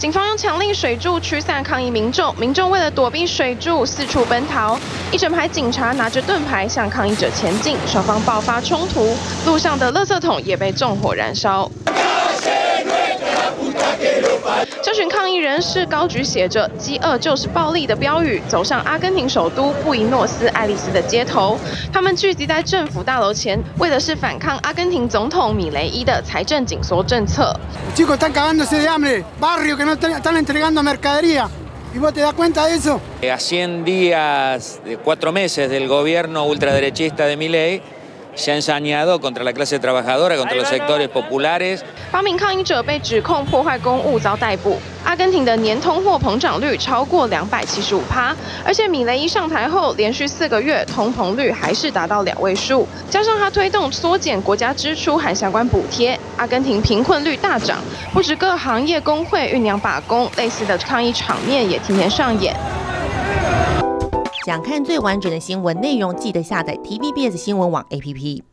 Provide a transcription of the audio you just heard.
警方用强力水柱驱散抗议民众，民众为了躲避水柱四处奔逃，一整排警察拿着盾牌向抗议者前进，双方爆发冲突，路上的垃圾桶也被纵火燃烧。 这群抗议人士高举写着“饥饿就是暴力”的标语，走上阿根廷首都布宜诺斯艾利斯的街头。他们聚集在政府大楼前，为的是反抗阿根廷总统米雷伊的财政紧缩政策。 Chicos están cagándose de hambre, barrio que no están entregando mercadería. ¿Y vos te das cuenta de eso? A 100 días, 4 meses del gobierno ultraderechista de Milei. Se ha ensañado contra la clase trabajadora, contra los sectores populares. 8名抗议者被指控破坏公物遭逮捕。阿根廷的年通货膨胀率超过275%，而且米雷伊上台后连续4个月通膨率还是达到2位数，加上他推动缩减国家支出和相关补贴，阿根廷贫困率大涨，不止各行业工会酝酿罢工，类似的抗议场面也天天上演。 想看最完整的新闻内容，记得下载 TVBS 新闻网 APP。